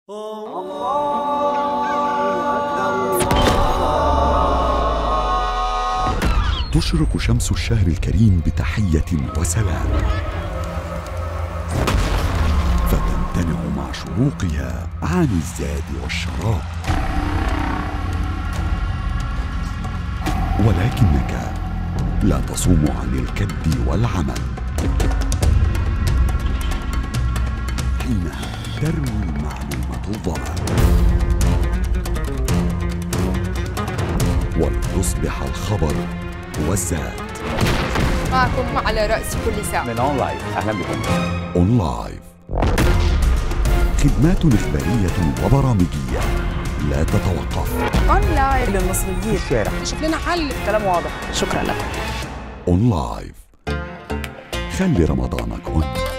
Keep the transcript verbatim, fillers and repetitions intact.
تشرق شمس الشهر الكريم بتحية وسلام، فتمتنع مع شروقها عن الزاد والشراب، ولكنك لا تصوم عن الكد والعمل، حينها تروي المعلومة الظلام، ولتصبح الخبر والزاد. معكم على رأس كل ساعة من أون لايف. أهلا بكم. أون لايف، خدمات إخبارية وبرامجية لا تتوقف. أون لايف للمصريين في الشارع، شوف لنا حل. كلام واضح. شكرا لكم. أون لايف، خلي رمضانك أون.